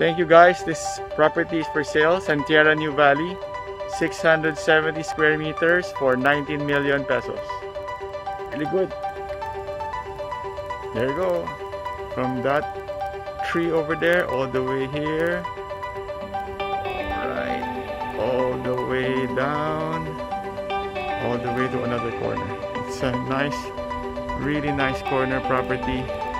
Thank you guys. This property is for sale. Santierra Nuvali, 670 square meters for 19 million pesos. Really good. There you go. From that tree over there all the way here. Alright. All the way down. All the way to another corner. It's a nice, really nice corner property.